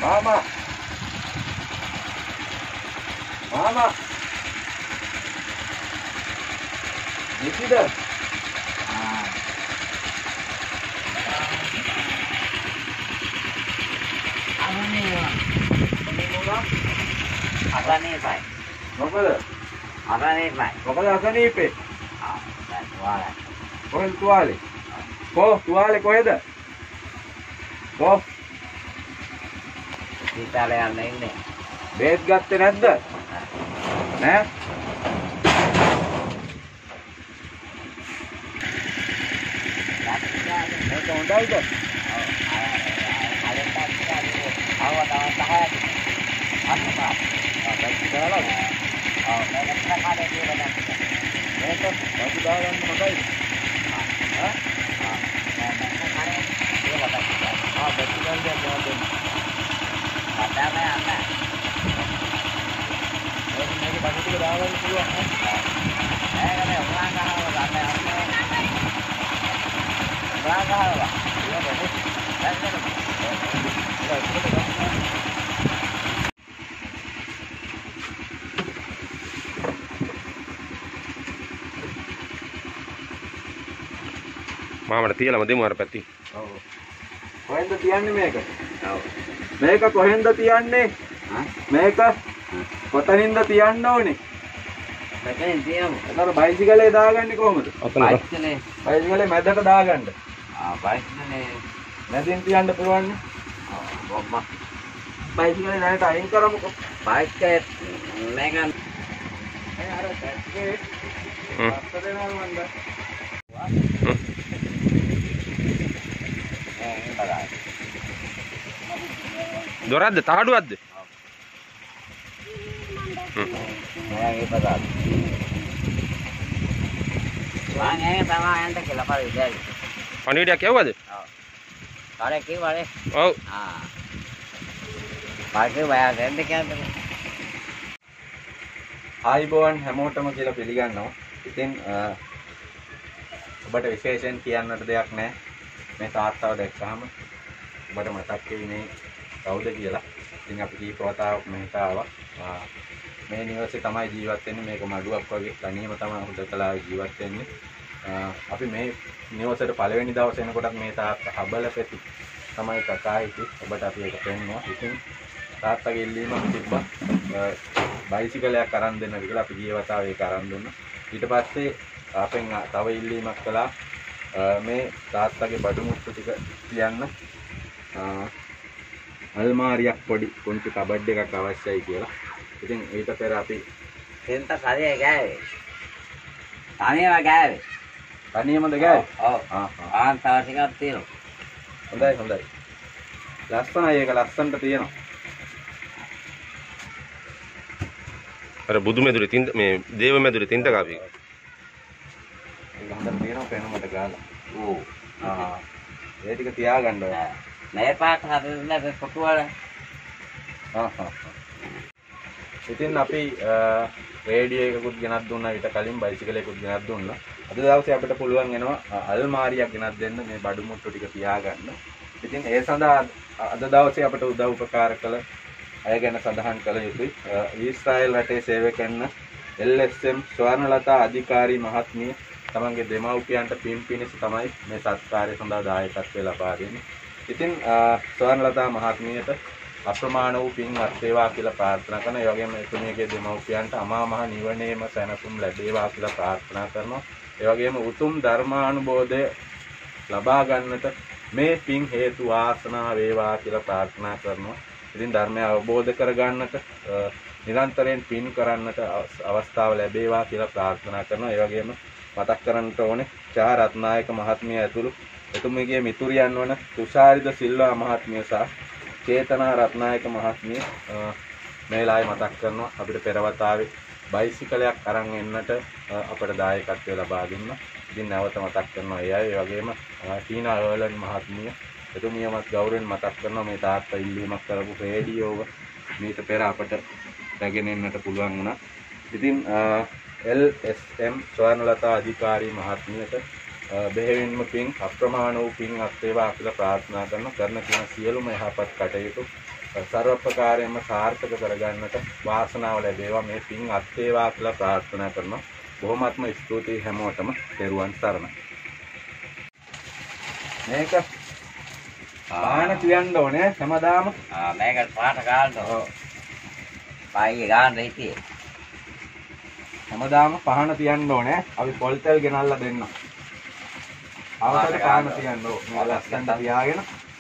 Mama. Mama. Nikita. Apa nih, Pak? Moga. Apa nih, Pak? Moga asanipe. Tuale. Kohen tuale. Tuale koheda. Kita lihat ini. බේත් ගත්තේ නැද්ද? නෑ. මේක හොඳයිද? මාමට තියලම දෙමු අර පැත්තේ. ඔව්. කොහෙන්ද තියන්නේ මේක? ඔව්. මේක කොහෙන්ද තියන්නේ? මේක කොතනින්ද තියන්න ඕනේ? මෙතෙන් තියමු. අතන බයිසිකලේ දාගන්නේ කොහමද? බයිසිකලේ. බයිසිකලේ මැදට දාගන්න. බයිසිකලේ මැදින් තියන්න පුළුවන් නේ? ඔව්. බයිසිකලේ නැට අයින් කරමුකෝ. බයිස්කේ මේක අර පැත්තේ අත්ත දෙනවා මන්ද. දොරක්ද තහඩුවක්ද? මේක පදාල්. වාගේ තමයි යන්න කියලා පරිදි. පණිවිඩයක් යවුවද? ඔව්. කාරේ කිව්වනේ. ඔව්. පාටේ වයා දෙන්න කියන්නේ. ආයිබෝන් හැමෝටම කියලා පිළිගන්නවා. ඉතින් ඔබට විශේෂයෙන් කියන්නට දෙයක් නැහැ. මේ තාත්තව දැක්කහම ඔබට මතක් වෙයි මේ කවුද කියලා. ඉතින් අපි කීප වතාවක් මෙහෙට ආවා. මේ නිවසේ තමයි ජීවත් වෙන්නේ. මේක මඩුවක් වගේ තනියම තමයි හුදකලා ජීවත් වෙන්නේ. අපි මේ නිවසේට පළවෙනි දවසේ එනකොටත් මේ තාත්තා හබල පෙති තමයි කකා හිටි. ඔබට අපි ඒක පෙන්නවා. ඉතින් තාත්තගේ ඉල්ලීමක් තිබ්බා. බයිසිකලයක් අරන් දෙන්න කියලා අපි ගිය වතාවේ ඒක අරන් දුන්නා. ඊට පස්සේ අපෙන් තව ඉල්ලීමක් කළා. මේ තාත්තගේ බඩු මුට්ටු ටික තියන්න අල්මාරියක් පොඩි පුංචි කබඩ් එකක් අවශ්‍යයි කියලා. ඉතින් ඊට පෙර අපි තෙන්ත කරිය ගෑවේ. තනියම ගෑවේ. තනියමද ගෑවේ? ඔව්. තව ටිකක් තියෙනවා. හොඳයි හොඳයි. ලස්සනයි ඒක ලස්සනට තියෙනවා. අර බුදු මෙදුරේ තින්ද මේ දේව මෙදුරේ තින්ද කාපි. ඒක හොඳට තියෙනවා පේනමට ගාලා. ඕ. ඒ ටික තියාගන්න ඕනේ. මේ පාට හදන්න පොතු වල. ඉතින් අපි රේඩියෝ එකකුත් ගෙනත් දුන්නා ඊට කලින් බයිසිකලයකුත් ගෙනත් දුන්නා. අද දවසේ අපිට පුළුවන් වෙනවා අල්මාරියක් ගෙනත් දෙන්න මේ බඩු මුට්ටු ටික තියාගන්න. ඉතින් ඒ සඳහා අද දවසේ අපිට උදව් උපකාර කළ අය ගැන සඳහන් කළ යුතුයි. ඊශ්‍රායල් රටේ සේවය කරන LSM ස්වර්ණලතා අධිකාරී මහත්මිය තමන්ගේ දෙමව්පියන්ට පින් පිණිස තමයි මේ සත්කාරය සඳහා දායකත්වය ලබා දෙන්නේ. ඉතින් ස්වර්ණලතා මහත්මියට අප්‍රමාණ වූ පින්වත් වේවා කියලා ප්‍රාර්ථනා කරනවා. ඒ වගේම එතුමියගේ දෙමව්පියන්ට අමා මහ නිවනේම සැනසුම් ලැබේවා කියලා ප්‍රාර්ථනා කරනවා. ඒ වගේම උතුම් ධර්මානුබෝධය ලබා ගන්නට මේ පින් හේතු වාසනා වේවා කියලා ප්‍රාර්ථනා කරනවා. ඉතින් ධර්මය අවබෝධ කරගන්නට නිරන්තරයෙන් පින් කරන්නට අවස්ථාව ලැබේවා කියලා ප්‍රාර්ථනා කරනවා. ඒ වගේම මතක් කරන්නට ඕනේ චා රත්නායක මහත්මිය ඇතුළු එතුමියගේ මිතුරියන් වන තුෂාරිද සිල්වා මහත්මිය සහ චේතනා රත්නායක මහත්මිය මේ වෙලාවේ මතක් කරනවා අපිට පෙරවතාවේ බයිසිකලයක් අරන් එන්නට අපට දායකත්වය ලබා දුන්නා. ඉතින් නැවත මතක් කරනවා ඒ අය. ඒ වගේම ටීනා අර්ලන් මහත්මිය එතුමියමත් ගෞරවයෙන් මතක් කරනවා මේ තාත්තා ඉල්ලීමක් කරපු රේඩියෝව මීට පෙර අපට රැගෙන එන්නට පුළුවන් වුණා. ඉතින් LSM ස්වර්ණලතා අධිකාරී මහත්මියට බෙහෙවින්ම පින් අප්‍රමාණ වූ පින් අත්වේවා කියලා ප්‍රාර්ථනා කරන කියන සියලුම යහපත් කටයුතු සර්ව ප්‍රකාරයෙන්ම සාර්ථක කරගන්නට වාසනාව ලැබේවා. මේ පින් අත්වේවා කියලා ප්‍රාර්ථනා කරනවා. බොහොමත්ම ස්තුතියි හැමෝටම. තෙරුවන් සරණයි. මේක පාන තියන්න ඕනේ හැමදාම. මේකට පාට ගන්න ඕන. පායි ගන්න ඉතින්. හැමදාම පහන තියන්න ඕනේ. අපි පොල් තෙල් ගෙනල්ලා දෙන්න. අවසර පාන තියන්න ඕනේ. මේ ලස්සනට තියාගෙන